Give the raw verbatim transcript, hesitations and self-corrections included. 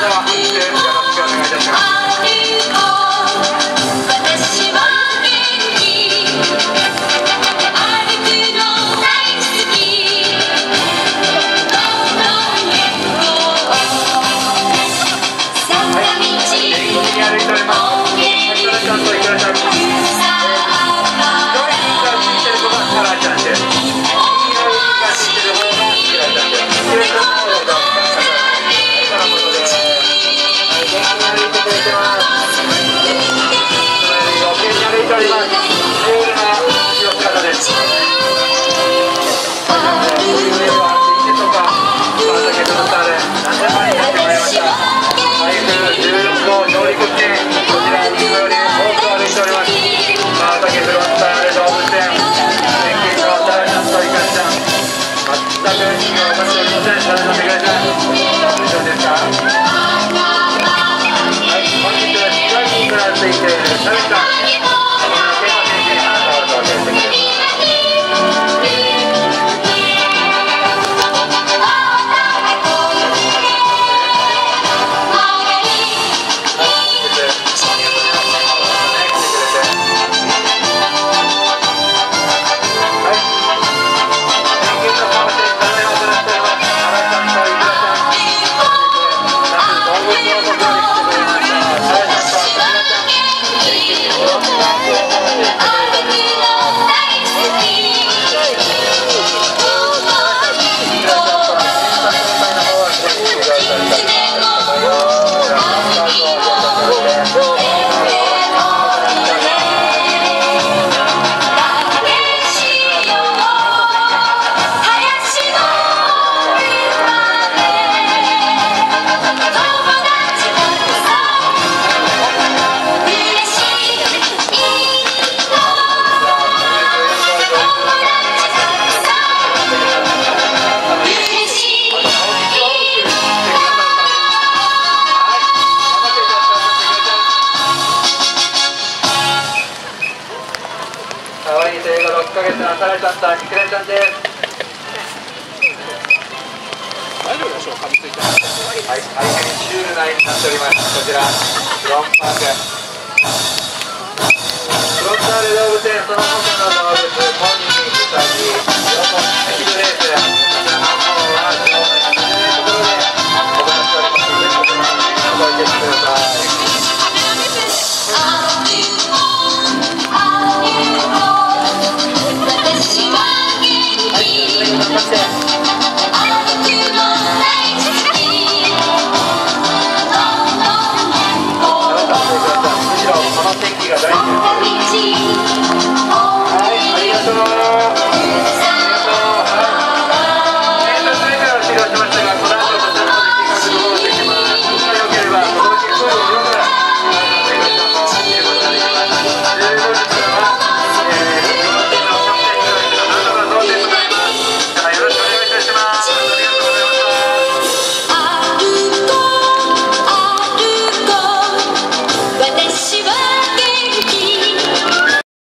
では本日よろしくお願いいたします。ろっかげつのさらちゃんときくらちゃんです。大丈夫でしょうか、かみついて。はい、大変シュールな絵になっております。こちらフロンパークフロンターレ動物園その他の動物、ポニー、ウサギ、ヨモ、エキグレース